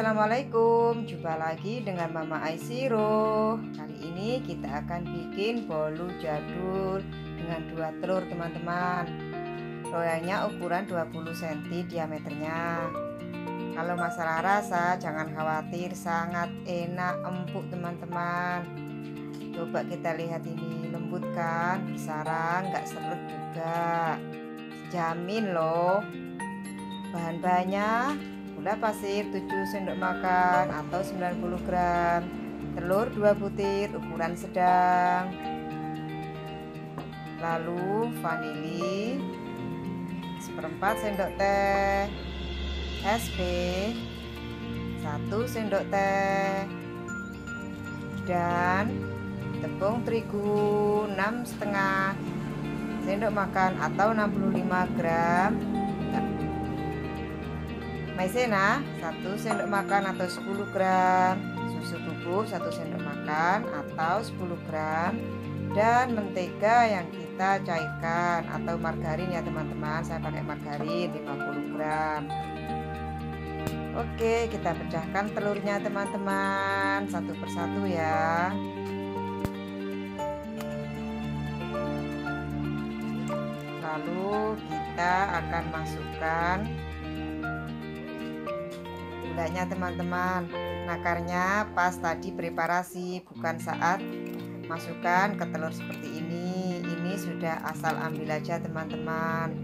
Assalamualaikum, jumpa lagi dengan Mama Aisiro. Kali ini kita akan bikin bolu jadul dengan 2 telur teman-teman. Loyangnya ukuran 20 cm diameternya. Kalau masalah rasa jangan khawatir, sangat enak, empuk teman-teman. Coba kita lihat ini, lembut kan, bersarang, nggak seret juga. Jamin loh. Bahan-bahannya: gula pasir 7 sendok makan atau 90 gram, telur 2 butir ukuran sedang, lalu vanili 1/4 sendok teh, SP 1 sendok teh, dan tepung terigu 6,5 sendok makan atau 65 gram, maizena 1 sendok makan atau 10 gram, susu bubuk 1 sendok makan atau 10 gram, dan mentega yang kita cairkan atau margarin ya teman-teman. Saya pakai margarin 50 gram. Oke, kita pecahkan telurnya teman-teman, satu persatu ya. Lalu kita akan masukkan gulanya teman-teman. Nakarnya pas tadi preparasi, bukan saat masukkan ke telur seperti ini. Ini sudah asal ambil aja teman-teman.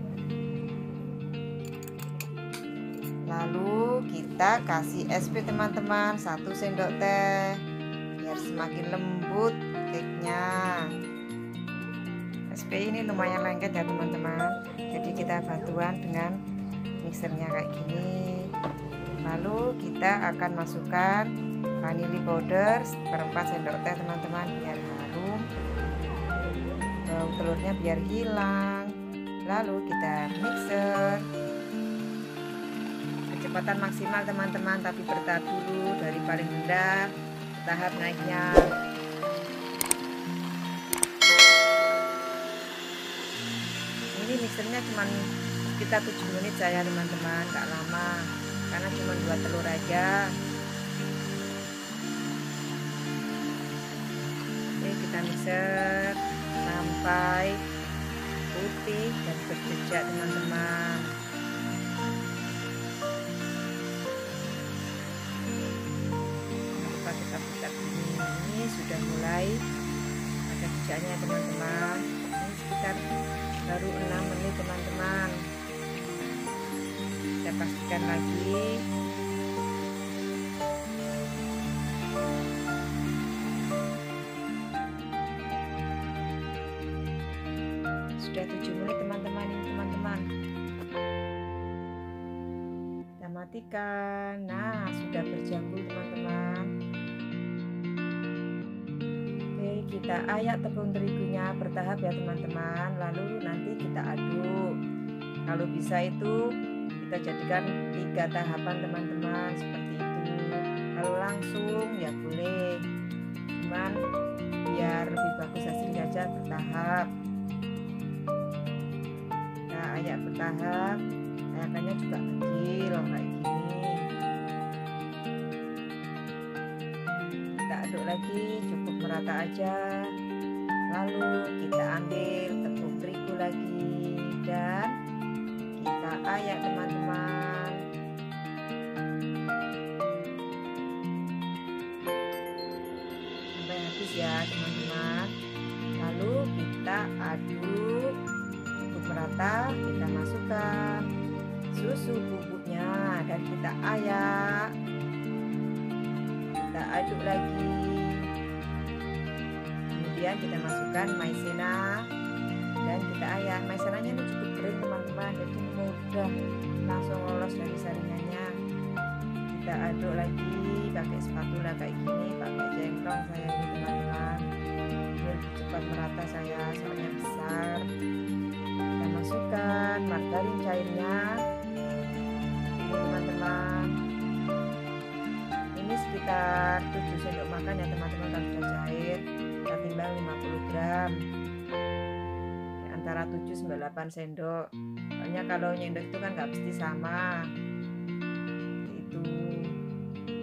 Lalu kita kasih SP teman-teman, 1 sendok teh biar semakin lembut cake-nya. SP ini lumayan lengket ya teman-teman, jadi kita bantuan dengan mixernya kayak gini. Lalu kita akan masukkan vanili powder 1/4 sendok teh teman-teman, biar harum, bau telurnya biar hilang. Lalu kita mixer, kecepatan maksimal teman-teman, tapi bertahap dulu, dari paling rendah ke tahap naiknya. Ini mixernya cuma sekitar 7 menit saya teman-teman, gak lama karena cuma 2 telur aja. Oke, kita mixer sampai putih dan berjejak teman-teman. Jangan lupa kita putar ini sudah mulai ada jejaknya teman-teman. Ini sekitar baru 6 menit teman-teman. Kita pastikan lagi. Sudah 7 menit teman-teman, ini teman-teman. Kita matikan. Nah, sudah berjambul teman-teman. Oke, kita ayak tepung terigunya bertahap ya teman-teman. Lalu nanti kita aduk. Kalau bisa itu kita jadikan 3 tahapan teman-teman, seperti itu. Kalau langsung ya boleh, cuman biar lebih bagus hasilnya aja bertahap. Kita ayak bertahap, ayakannya juga kecil kayak gini. Kita aduk lagi, cukup merata aja. Lalu kita ambil tepung terigu lagi dan kita ayak teman-teman. Sampai habis ya teman-teman. Lalu kita aduk cukup merata, kita masukkan susu bubuknya dan kita ayak. Kita aduk lagi. Kemudian kita masukkan maizena dan kita ayak. Maizenanya ini cukup kering teman-teman, jadi mudah langsung lolos dari saringannya. Kita aduk lagi pakai spatula kayak gini, pakai jengkrong saya ini teman-teman, biar cepat merata saya, soalnya besar. Kita masukkan margarin cairnya ini teman-teman. Ini sekitar 7 sendok makan ya teman-teman. Kalau sudah cair kita timbang 50 gram, antara 7 sampai 8 sendok. Soalnya kalau nyendok itu kan nggak mesti sama. Itu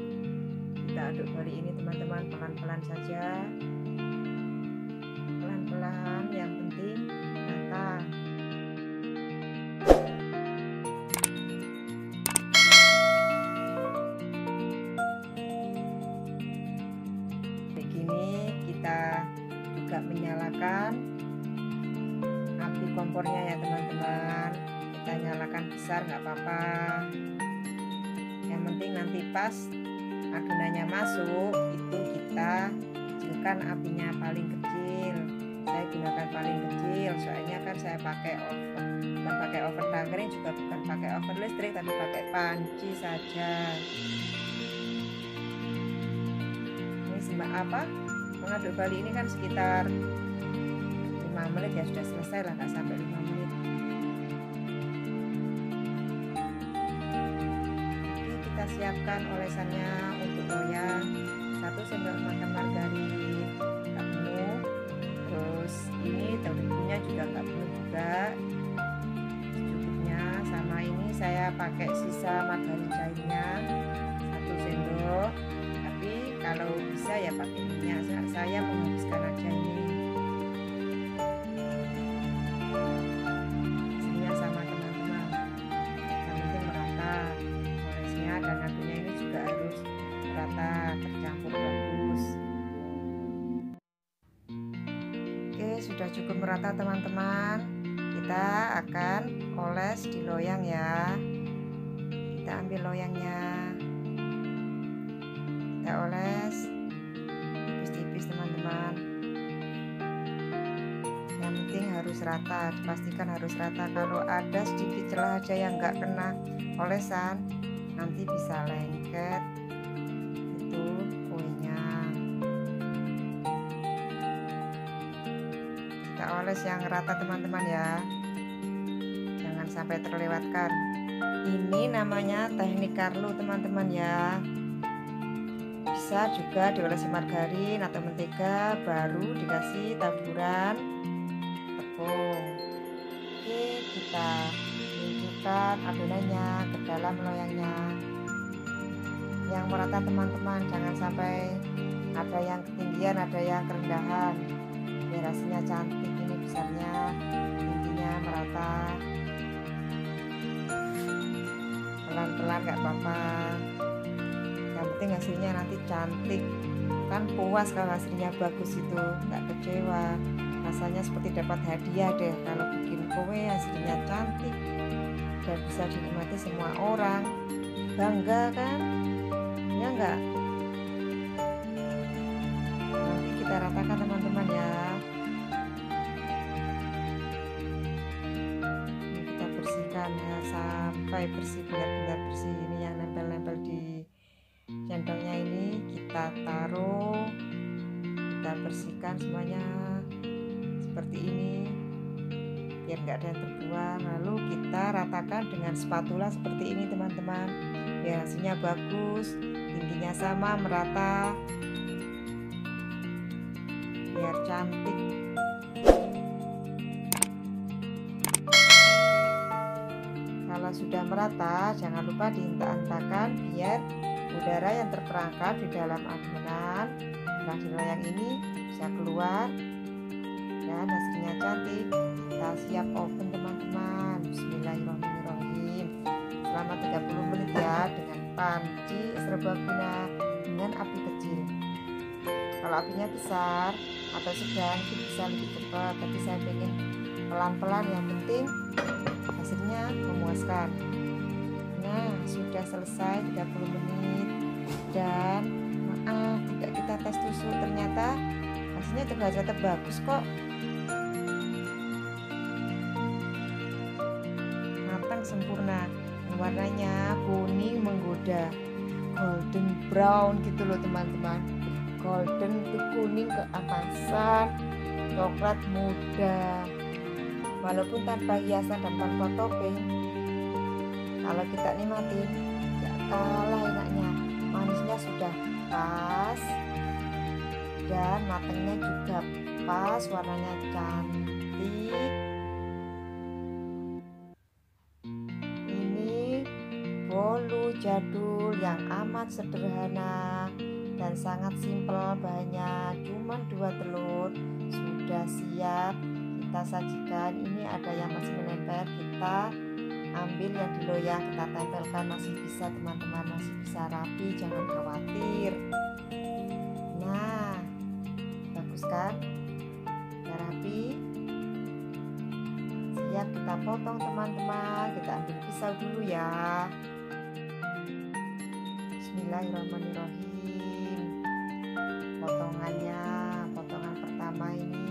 aduk balik ini teman-teman, pelan-pelan saja, pelan-pelan, yang penting rata. Begini kita juga menyalakan api kompornya ya teman-teman, kita nyalakan besar nggak apa-apa, yang penting nanti pas adonannya masuk itu kita kecilkan apinya paling kecil. Saya gunakan paling kecil soalnya kan saya pakai oven, bukan pakai oven tangkring, juga bukan pakai oven listrik, tapi pakai panci saja. Mengaduk balik ini kan sekitar 5 menit ya, sudah selesai lah, nggak sampai 5 menit. Oke, kita siapkan olesannya untuk loyang. 1 sendok makan margarin, nggak penuh. Terus ini terigu-nya juga nggak penuh juga, secukupnya. Sama ini saya pakai sisa margarin cairnya 1 sendok, tapi kalau bisa ya pakai minyak, saya menghabiskan aja ini. Hasilnya sama teman-teman, yang penting merata olesnya, dan aduknya ini juga harus merata, tercampur bagus. Oke, sudah cukup merata teman-teman, kita akan oles di loyang ya. Kita ambil loyangnya, kita oles tipis-tipis teman-teman, yang penting harus rata, dipastikan harus rata. Kalau ada sedikit celah aja yang nggak kena olesan, nanti bisa lengket itu kuenya. Kita oles yang rata teman-teman ya, jangan sampai terlewatkan. Ini namanya teknik Carlo teman-teman ya. Bisa juga diolesi margarin atau mentega, baru dikasih taburan tepung. Oke, kita tunjukkan adonannya ke dalam loyangnya yang merata teman-teman, jangan sampai ada yang ketinggian, ada yang kerendahan, biar hasilnya cantik. Ini besarnya, tingginya merata, pelan-pelan nggak apa-apa, yang penting hasilnya nanti cantik. Kan puas kalau hasilnya bagus, itu nggak kecewa, rasanya seperti dapat hadiah deh kalau bikin kue hasilnya cantik dan bisa dinikmati semua orang, bangga kan ya enggak. Nanti kita ratakan teman-teman ya. Ini kita bersihkan ya sampai bersih, benar-benar bersih. Ini yang nempel-nempel di centongnya ini kita taruh, kita bersihkan semuanya seperti ini biar nggak ada yang terbuang. Lalu kita ratakan dengan spatula seperti ini teman-teman, biar hasilnya bagus, tingginya sama, merata, biar cantik. Kalau sudah merata, jangan lupa dihentak-hentakan biar udara yang terperangkap di dalam adonan di loyang ini bisa keluar dan hasilnya cantik. Kita siap oven teman-teman. Bismillahirrahmanirrahim. Selama 30 menit ya, dengan panci serbaguna dengan api kecil. Kalau apinya besar atau sedang itu bisa lebih cepat, tapi saya pengen pelan-pelan, yang penting hasilnya memuaskan. Nah, sudah selesai 30 menit, dan maaf tidak kita tes tusuk, ternyata hasilnya tetap bagus kok, matang sempurna, warnanya kuning menggoda, golden brown gitu loh teman-teman. Golden itu kuning keemasan, coklat muda, walaupun tanpa hiasan dan tanpa topping. Kalau kita nikmatin gak kalah enaknya, manisnya sudah pas dan matangnya juga pas, warnanya cantik. Ini bolu jadul yang amat sederhana, dan sangat simpel, bahannya cuma 2 telur sudah siap kita sajikan. Ini ada yang masih menempel, kita ambil yang di loyang, kita tempelkan. Masih bisa teman-teman, masih bisa rapi, jangan khawatir. Nah, bagus kan? Udah rapi, siap kita potong teman-teman. Kita ambil pisau dulu ya. Bismillahirrahmanirrahim. Potongannya, potongan pertama ini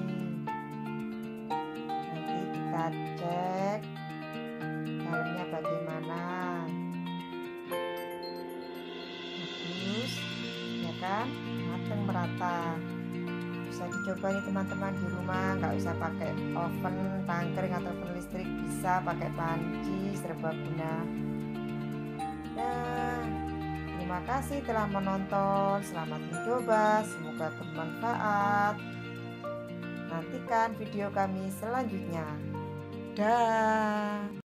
nanti kita cek dalamnya bagaimana. Bagus ya kan, mateng merata. Bisa dicoba nih teman-teman di rumah, nggak usah pakai oven tangkring ataupun listrik, bisa pakai panci serbaguna. Nah, terima kasih telah menonton, selamat mencoba, semoga bermanfaat. Nantikan video kami selanjutnya. Dah.